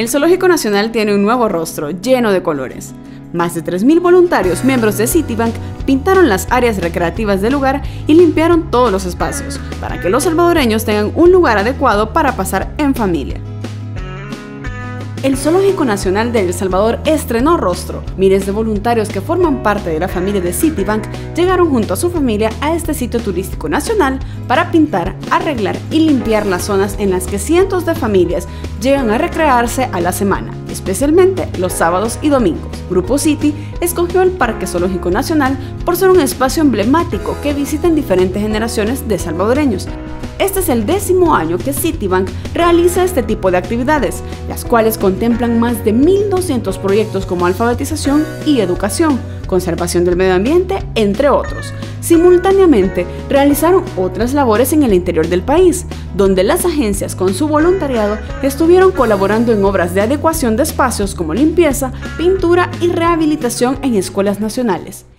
El Zoológico Nacional tiene un nuevo rostro, lleno de colores. Más de 3.000 voluntarios, miembros de Citibank, pintaron las áreas recreativas del lugar y limpiaron todos los espacios, para que los salvadoreños tengan un lugar adecuado para pasar en familia. El Zoológico Nacional de El Salvador estrenó rostro. Miles de voluntarios que forman parte de la familia de Citibank llegaron junto a su familia a este sitio turístico nacional para pintar, arreglar y limpiar las zonas en las que cientos de familias llegan a recrearse a la semana, especialmente los sábados y domingos. Grupo City escogió el Parque Zoológico Nacional por ser un espacio emblemático que visitan diferentes generaciones de salvadoreños. Este es el 10º año que Citibank realiza este tipo de actividades, las cuales contemplan más de 1.200 proyectos como alfabetización y educación, conservación del medio ambiente, entre otros. Simultáneamente, realizaron otras labores en el interior del país, donde las agencias con su voluntariado estuvieron colaborando en obras de adecuación de espacios como limpieza, pintura y rehabilitación en escuelas nacionales.